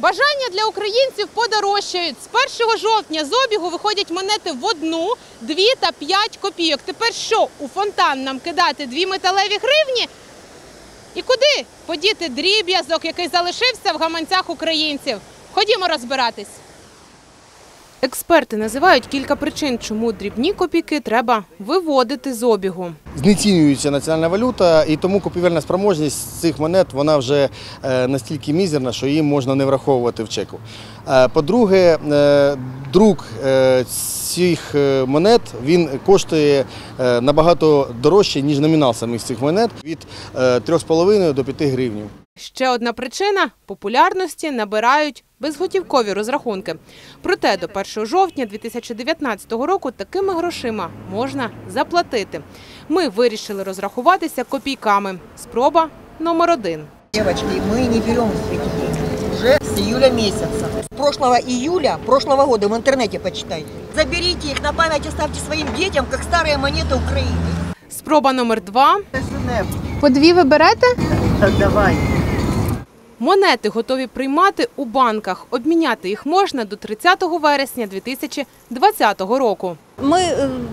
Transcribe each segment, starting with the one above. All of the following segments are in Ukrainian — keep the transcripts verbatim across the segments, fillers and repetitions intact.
Бажання для українців подорожчають. З першого жовтня з обігу виходять монети в одну, дві та п'ять копійок. Тепер що, у фонтан нам кидати дві металеві гривні? І куди подіти дріб'язок, який залишився в гаманцях українців? Ходімо розбиратись. Експерти називають кілька причин, чому дрібні копійки треба виводити з обігу. Знецінюється національна валюта, і тому купівельна спроможність цих монет вона вже настільки мізерна, що її можна не враховувати в чеку. По-друге, друк цих монет він коштує набагато дорожче, ніж номінал самих цих монет, від трьох з половиною до п'яти гривень. Ще одна причина – популярності набирають безготівкові розрахунки. Проте до першого жовтня дві тисячі дев'ятнадцятого року такими грошима можна заплатити. Ми вирішили розрахуватися копійками. Спроба номер один. Девочки, мы не берем эти деньги уже с июля месяца. С прошлого июля, прошлого года в интернете почитайте. Заберите их на память, оставьте своим детям, как старые монеты Украины. Спроба номер два. По дві ви берете? Давай. Монети готові приймати у банках. Обміняти їх можна до тридцятого вересня дві тисячі двадцятого року. Ми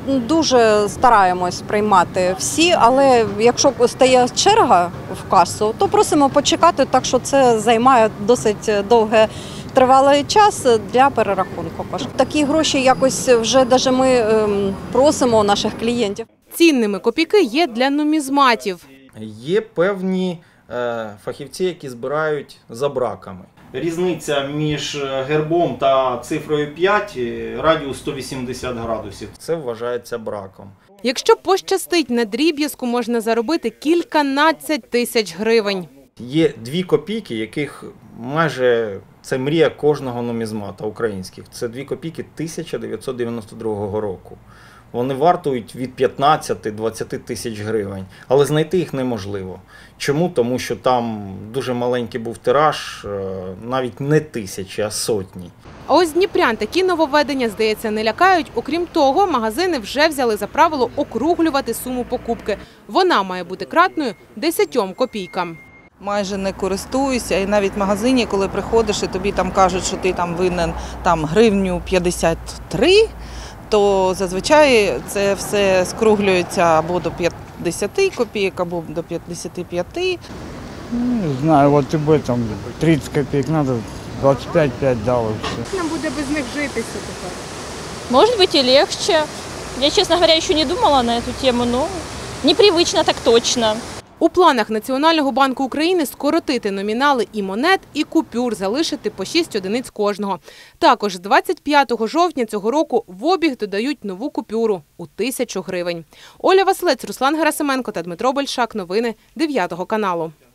дуже стараємось приймати всі, але якщо стає черга в касу, то просимо почекати, так що це займає досить довгий тривалий час для перерахунку. Такі гроші якось вже навіть ми просимо наших клієнтів. Цінними копійки є для нумізматів. Є певні фахівці, які збирають за браками. Різниця між гербом та цифрою п'ять – радіус сто вісімдесят градусів. Це вважається браком. Якщо пощастить, на дріб'язку можна заробити кільканадцять тисяч гривень. Є дві копійки, яких майже це мрія кожного нумізмата українських. Це дві копійки тисяча дев'ятсот дев'яносто другого року. Вони вартують від п'ятнадцяти до двадцяти тисяч гривень, але знайти їх неможливо. Чому? Тому що там дуже маленький був тираж, навіть не тисячі, а сотні. А ось дніпрян такі нововведення, здається, не лякають. Окрім того, магазини вже взяли за правило округлювати суму покупки. Вона має бути кратною десятьом копійкам. Майже не користуюся, і навіть в магазині, коли приходиш і тобі там кажуть, що ти там винен там, гривню п'ятдесят три, то зазвичай це все скруглюється або до п'ятдесяти копійок, або до п'ятдесяти п'яти. Не знаю, от тебе там тридцять копійок треба, двадцять п'ять п'ять дали. Нам буде без них житися тепер. Может быть и легче. Я, честно говоря, еще не думала на эту тему, но непривычно так точно. У планах Національного банку України скоротити номінали і монет, і купюр, залишити по шість одиниць кожного. Також з двадцять п'ятого жовтня цього року в обіг додають нову купюру у тисячу гривень. Оля Василець, Руслан Герасименко та Дмитро Большак. Новини дев'ятого каналу.